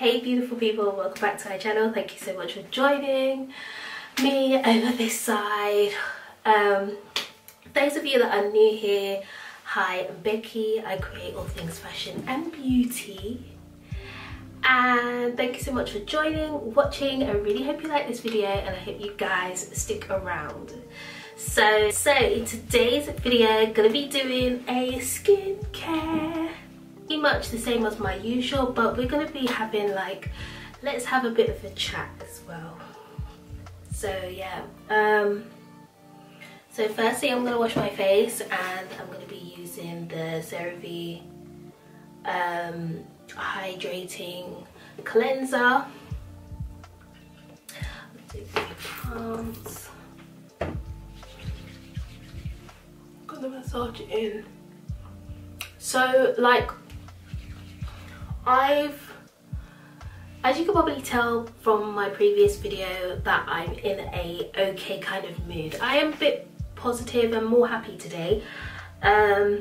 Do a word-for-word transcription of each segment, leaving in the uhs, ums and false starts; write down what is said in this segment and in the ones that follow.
Hey beautiful people, welcome back to my channel. Thank you so much for joining me over this side. Um, those of you that are new here, hi, I'm Becky. I create all things fashion and beauty. And thank you so much for joining, watching. I really hope you like this video and I hope you guys stick around. So, so in today's video, I'm gonna be doing a skincare. Pretty much the same as my usual, but we're going to be having like, let's have a bit of a chat as well. So yeah, um so firstly I'm going to wash my face and I'm going to be using the CeraVe um hydrating cleanser. Let's do the palms. I'm going to massage it in. So like, I've, as you can probably tell from my previous video, that I'm in a okay kind of mood. I am a bit positive and more happy today. Um,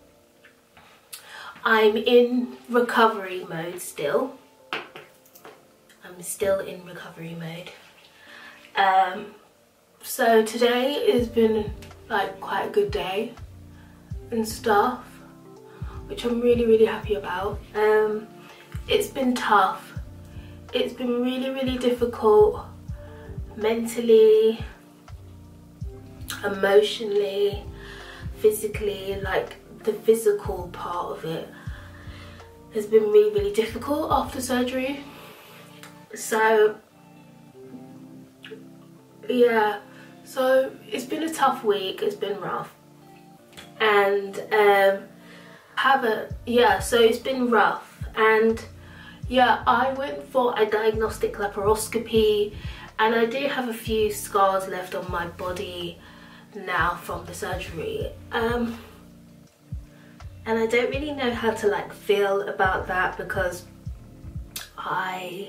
I'm in recovery mode still. I'm still in recovery mode. Um, so today has been like quite a good day and stuff, which I'm really really happy about. Um, it's been tough. It's been really really difficult mentally, emotionally, physically. Like the physical part of it has been really really difficult after surgery. So yeah, so it's been a tough week. It's been rough, and um have a yeah so it's been rough. And yeah, I went for a diagnostic laparoscopy and I do have a few scars left on my body now from the surgery, um and I don't really know how to like feel about that, because I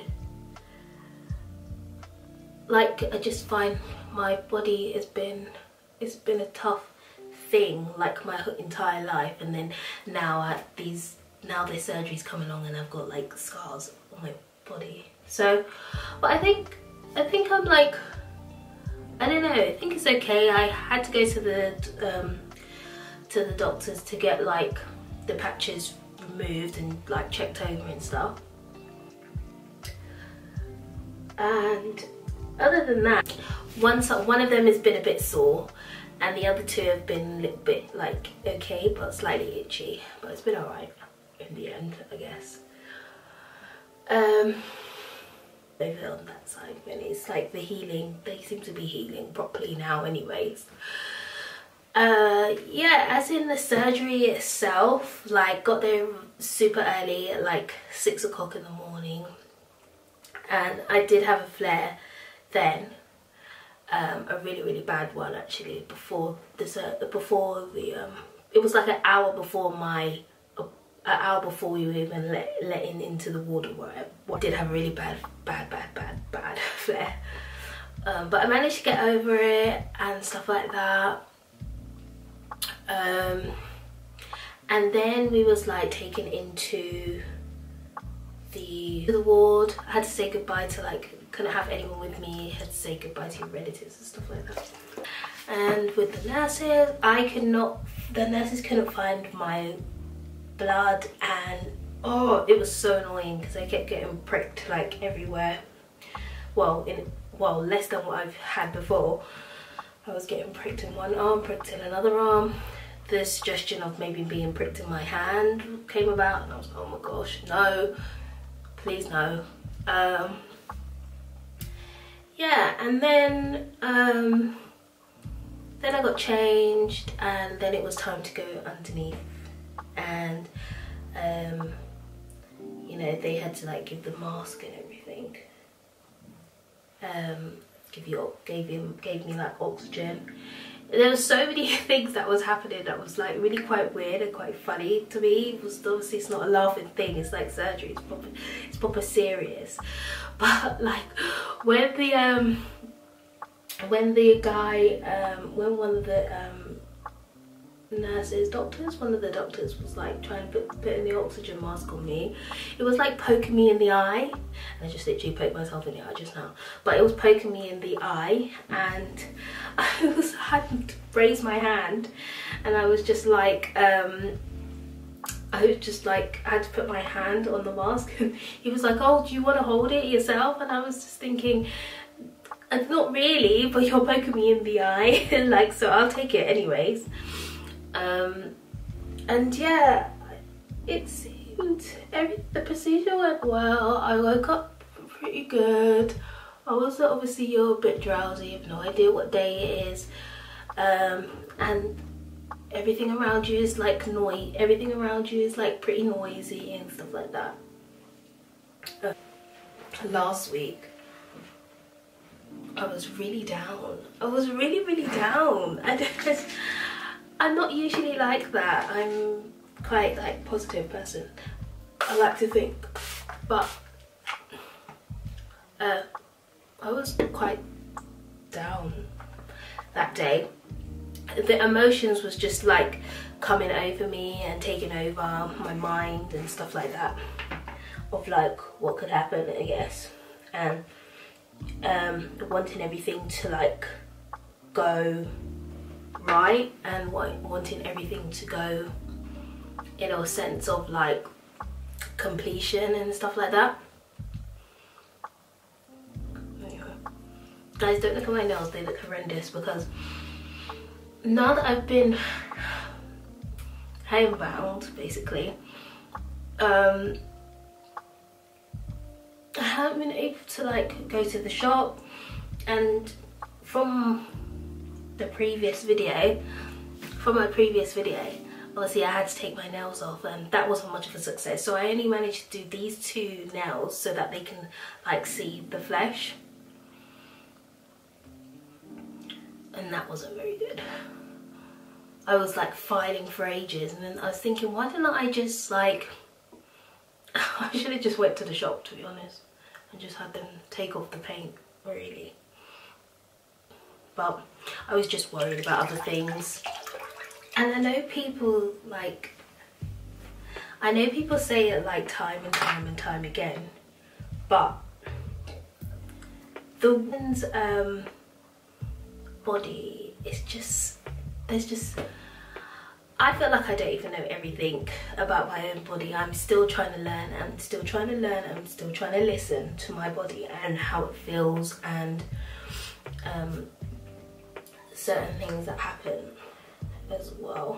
like I just find my body has been it's been a tough thing like my entire life, and then now I, these now this surgery's coming along and I've got like scars on my body. So but I think I think I'm like, I don't know, I think it's okay. I had to go to the um to the doctors to get like the patches removed and like checked over and stuff, and other than that, one one of them has been a bit sore and the other two have been a little bit like okay but slightly itchy, but it's been alright in the end, I guess. Um, over on that side, when it's like the healing, they seem to be healing properly now anyways. Uh, yeah, as in the surgery itself, like got there super early at like six o'clock in the morning, and I did have a flare then. Um, a really really bad one actually before this uh, before the um, it was like an hour before my uh, an hour before we were even let, letting into the water where I, I did have a really bad bad bad bad bad flare, um, but I managed to get over it and stuff like that. Um, and then we was like taken into the the ward. I had to say goodbye to like, couldn't have anyone with me, had to say goodbye to your relatives and stuff like that. And with the nurses, I could not, the nurses couldn't find my blood, and oh, it was so annoying because I kept getting pricked like everywhere. Well, in well less than what I've had before. I was getting pricked in one arm, pricked in another arm. The suggestion of maybe being pricked in my hand came about, and I was like, oh my gosh, no, please no. Um, yeah, and then um, then I got changed, and then it was time to go underneath, and um, you know, they had to like give the mask and everything. Um, give you gave him gave me like oxygen. There was so many things that was happening that was like really quite weird and quite funny to me. It was obviously, it's not a laughing thing, it's like surgery, it's proper, it's proper serious. But like when the um when the guy um when one of the um nurses, doctors, one of the doctors was like trying to put, put in the oxygen mask on me. It was like poking me in the eye. I just literally poked myself in the eye just now, but it was poking me in the eye, and I was had to raise my hand, and I was just like um I was just like I had to put my hand on the mask, and he was like, oh, do you want to hold it yourself? And I was just thinking, not really, but you're poking me in the eye. Like, so I'll take it anyways. Um, and yeah, it seemed every, the procedure went well. I woke up pretty good. I was obviously a bit drowsy, I have no idea what day it is. Um, and everything around you is like noise. Everything around you is like pretty noisy and stuff like that. Uh, last week, I was really down. I was really, really down. I just, I'm not usually like that. I'm quite like positive person, I like to think, but uh, I was quite down that day. The emotions was just like coming over me and taking over my mind and stuff like that, of like what could happen, I guess, and um, wanting everything to like go right, and wanting everything to go in a sense of like completion and stuff like that. Guys, don't look at my nails, they look horrendous, because now that I've been homebound basically, um, I haven't been able to like go to the shop, and from the previous video, from my previous video, obviously I had to take my nails off, and that wasn't much of a success. So I only managed to do these two nails so that they can like see the flesh, and that wasn't very good. I was like filing for ages, and then I was thinking, why didn't I just like, I should have just went to the shop, to be honest, and just had them take off the paint, really. But I was just worried about other things. And I know people like, I know people say it like time and time and time again, but the woman's um, body is just, there's just, I feel like I don't even know everything about my own body. I'm still trying to learn, I'm still trying to learn, I'm still trying to listen to my body and how it feels, and um, certain things that happen as well.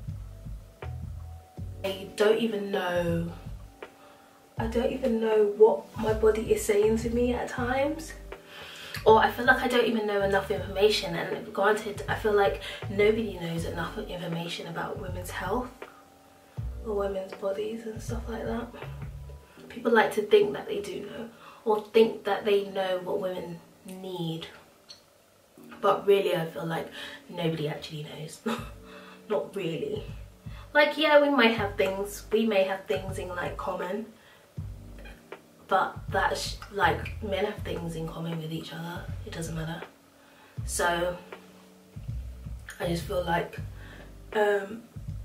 I don't even know, I don't even know what my body is saying to me at times. Or I feel like I don't even know enough information, and granted, I feel like nobody knows enough information about women's health or women's bodies and stuff like that. People like to think that they do know, or think that they know what women need, but really I feel like nobody actually knows. Not really. Like, yeah, we might have things, we may have things in like common, but that's like, men have things in common with each other, it doesn't matter. So I just feel like um,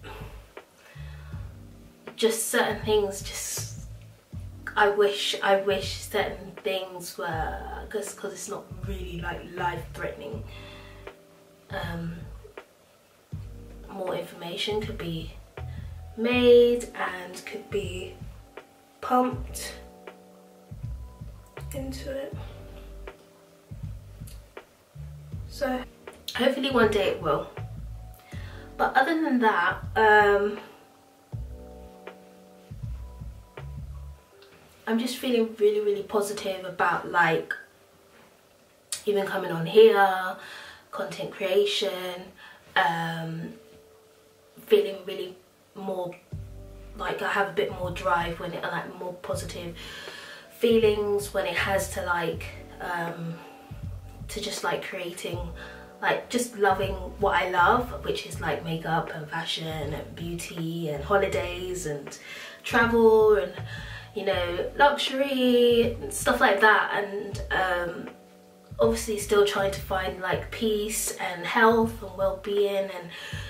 just certain things, just I wish I wish certain things were, because because it's not really like life-threatening. Um, more information could be made and could be pumped into it. So hopefully one day it will. But other than that, um, I'm just feeling really, really positive about like even coming on here, content creation, um, feeling really more like I have a bit more drive when it, like more positive feelings when it has to like um to just like creating, like just loving what I love, which is like makeup and fashion and beauty and holidays and travel and, you know, luxury and stuff like that. And um obviously still trying to find like peace and health and well-being and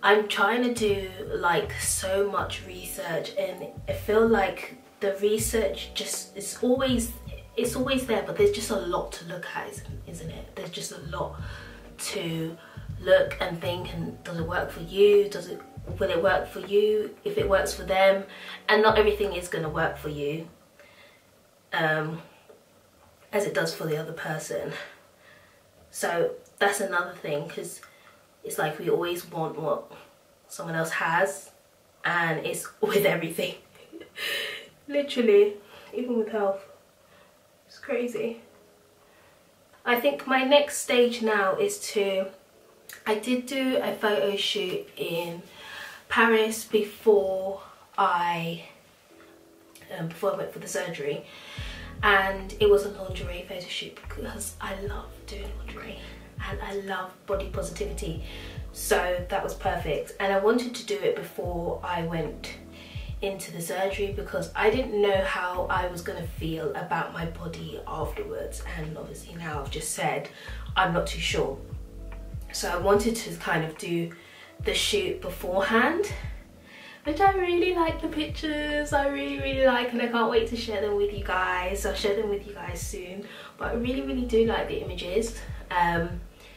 I'm trying to do like so much research, and I feel like the research just is always it's always there, but there's just a lot to look at, isn't it? There's just a lot to look and think, and does it work for you? Does it will it work for you? If it works for them, and not everything is going to work for you um as it does for the other person. So that's another thing, because it's like we always want what someone else has, and it's with everything. Literally, even with health. It's crazy. I think my next stage now is to, I did do a photo shoot in Paris before I um, before I went for the surgery, and it was a lingerie photo shoot because I love doing lingerie and I love body positivity, so that was perfect. And I wanted to do it before I went into the surgery because I didn't know how I was going to feel about my body afterwards, and obviously now I've just said I'm not too sure. So I wanted to kind of do the shoot beforehand, which I really like the pictures. I really really like, and I can't wait to share them with you guys. I'll share them with you guys soon, but I really really do like the images. um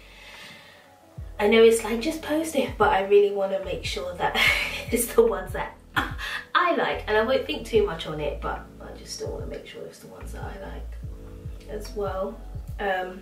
I know it's like just post it, but I really want to make sure that it's the ones that I like, and I won't think too much on it, but I just still want to make sure it's the ones that I like as well. Um,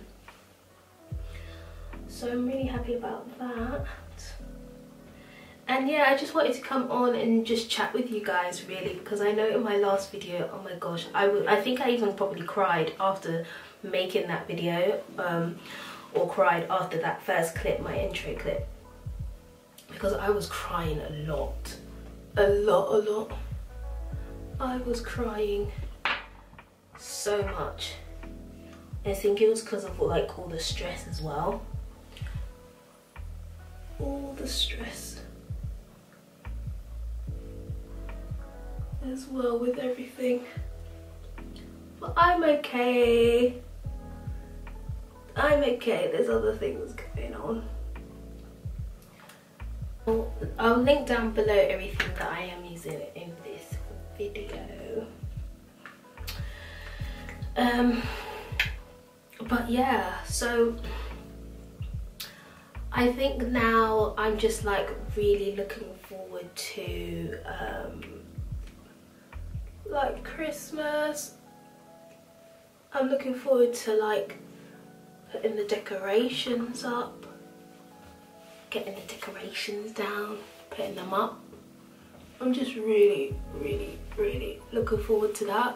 so I'm really happy about that. And yeah, I just wanted to come on and just chat with you guys really, because I know in my last video, oh my gosh, I, w I think I even probably cried after making that video, um, or cried after that first clip, my intro clip, because I was crying a lot. A lot, a lot. I was crying so much. I think it was because of like all the stress as well. All the stress as well with everything. But I'm okay. I'm okay. There's other things going on. I'll link down below everything that I am using in this video. Um, but yeah, so I think now I'm just like really looking forward to um, like Christmas. I'm looking forward to like putting the decorations up, getting the decorations down, putting them up. I'm just really, really, really looking forward to that.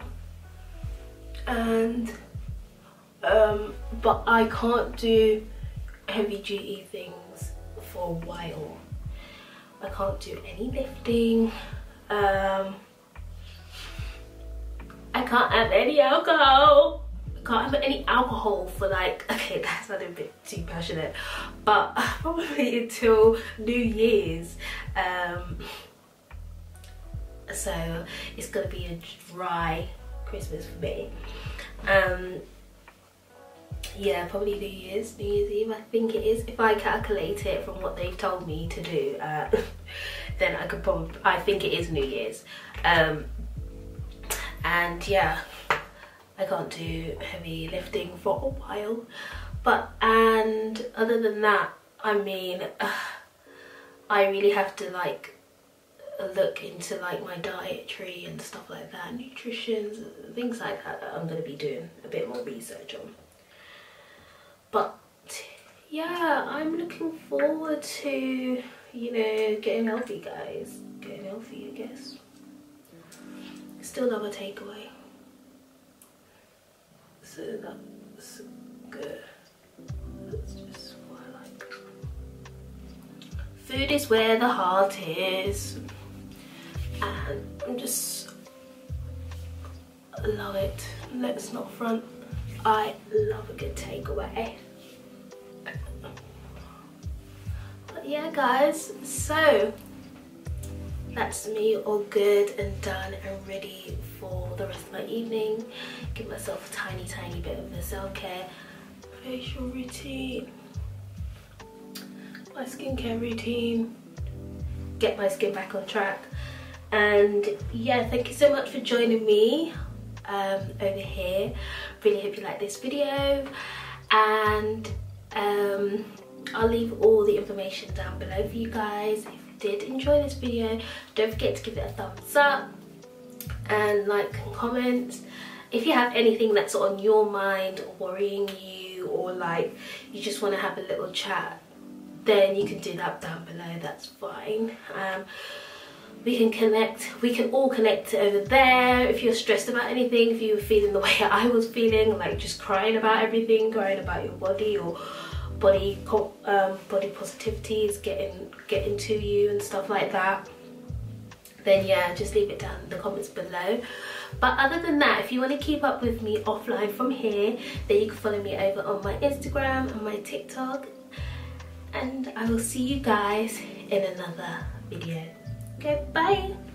And um, but I can't do heavy duty things for a while. I can't do any lifting. Um, I can't have any alcohol. Can't have any alcohol for like, okay, that's not a bit too passionate, but probably until New Year's. Um, so it's gonna be a dry Christmas for me. Um, yeah, probably New Year's, New Year's Eve, I think it is. If I calculate it from what they've told me to do, uh, then I could probably, I think it is New Year's. Um, and yeah, I can't do heavy lifting for a while. But, and other than that, I mean, uh, I really have to like look into like my dietary and stuff like that, nutrition, things like that, that I'm going to be doing a bit more research on. But yeah, I'm looking forward to, you know, getting healthy, guys. Getting healthy, I guess. Still love a takeaway. So that's good. That's just what I like. Food is where the heart is. And I'm just, I love it. Let's not front. I love a good takeaway. But yeah, guys, so that's me all good and done and ready for the rest of my evening. Give myself a tiny, tiny bit of a self-care facial routine, my skincare routine, get my skin back on track. And yeah, thank you so much for joining me um, over here. Really hope you like this video, and um, I'll leave all the information down below for you guys. If you did enjoy this video, don't forget to give it a thumbs up and like and comment. If you have anything that's on your mind or worrying you, or like you just want to have a little chat, then you can do that down below. That's fine. Um, we can connect, we can all connect over there. If you're stressed about anything, if you were feeling the way I was feeling, like just crying about everything, crying about your body, or body um, body positivity is getting getting to you and stuff like that, then yeah, just leave it down in the comments below. But other than that, if you want to keep up with me offline from here, then you can follow me over on my Instagram and my TikTok, and I will see you guys in another video. Okay, bye.